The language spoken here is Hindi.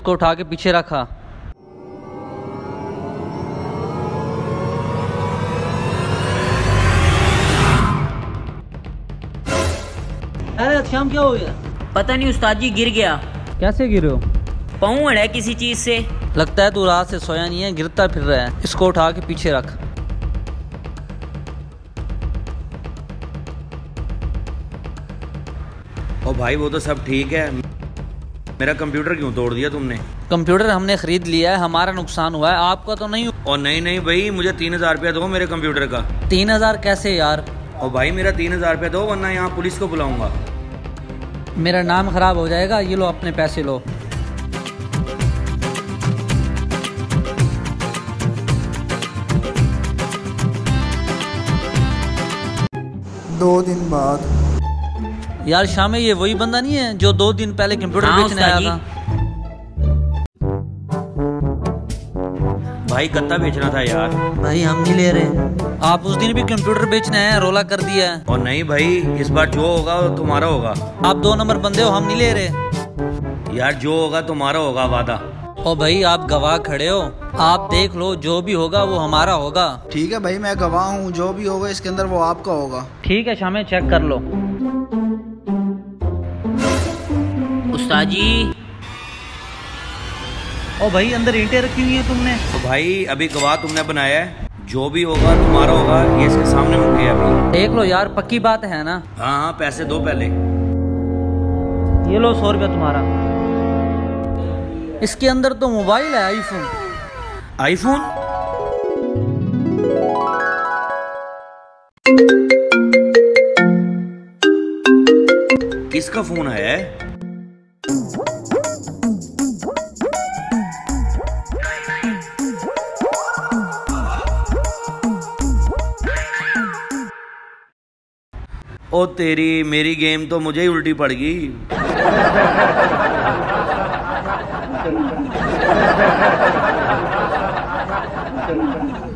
इसको उठा के पीछे रखा। अरे शाम क्या हो गया? पता नहीं उस्ताद जी, गिर गया। कैसे गिरे हो? पाँव अड़ा है किसी चीज से। लगता है तू रात से सोया नहीं है, गिरता फिर रहा है। इसको उठा के पीछे रख। ओ भाई वो तो सब ठीक है, मेरा कंप्यूटर क्यों तोड़ दिया तुमने? कंप्यूटर हमने खरीद लिया है, हमारा नुकसान हुआ है, आपका तो नहीं। और नहीं भाई, मुझे 3000 रुपया दो मेरे कंप्यूटर का। 3000 कैसे यार? और भाई मेरा 3000 रुपया दो, वरना यहाँ पुलिस को बुलाऊंगा। मेरा नाम खराब हो जाएगा। ये लो अपने पैसे लो। दो दिन बाद। यार शामे, ये वही बंदा नहीं है जो 2 दिन पहले कंप्यूटर बेचने आया था? भाई कत्ता बेचना था यार। भाई हम नहीं ले रहे। आप उस दिन भी कंप्यूटर बेचने आए, रोला कर दिया है। और नहीं भाई, इस बार जो होगा वो तुम्हारा होगा। आप 2 नंबर बंदे हो, हम नहीं ले रहे। यार जो होगा तुम्हारा होगा, वादा। ओ भाई आप गवाह खड़े हो, आप देख लो, जो भी होगा वो हमारा होगा। ठीक है भाई, मैं गवाह हूँ, जो भी होगा इसके अंदर वो आपका होगा। ठीक है शामे, चेक कर लो। उस्ताद जी। ओ भाई अंदर ईंटें रखी हुई है तुमने। तो भाई अभी गवाह तुमने बनाया है, जो भी होगा तुम्हारा होगा। ये इसके सामने मुझे है अभी। देख लो यार, पक्की बात है ना? हाँ, पैसे दो पहले। ये लो 100 रुपया तुम्हारा। इसके अंदर तो मोबाइल है, आईफोन। आईफोन? किसका फोन है? ओ तेरी, मेरी गेम तो मुझे ही उल्टी पड़ गई।